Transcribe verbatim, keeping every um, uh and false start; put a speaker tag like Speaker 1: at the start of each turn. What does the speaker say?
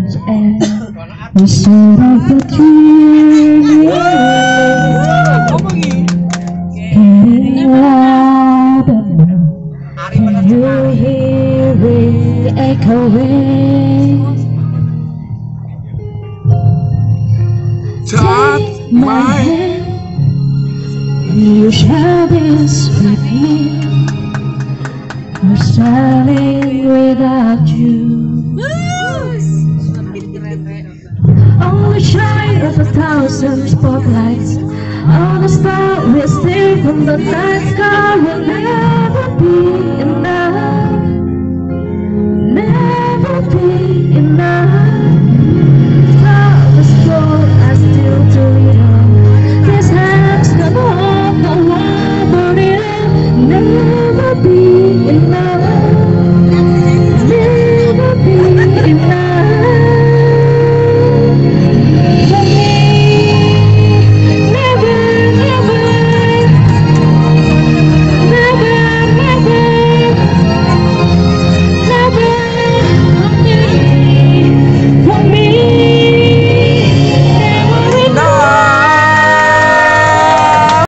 Speaker 1: and we sort of a dream, getting louder. Can you hear it echoing? Take my hand, you share this with me. We're standing without you. On the shine of a thousand spotlights, all the stars we steal from the night sky will never be enough. Never be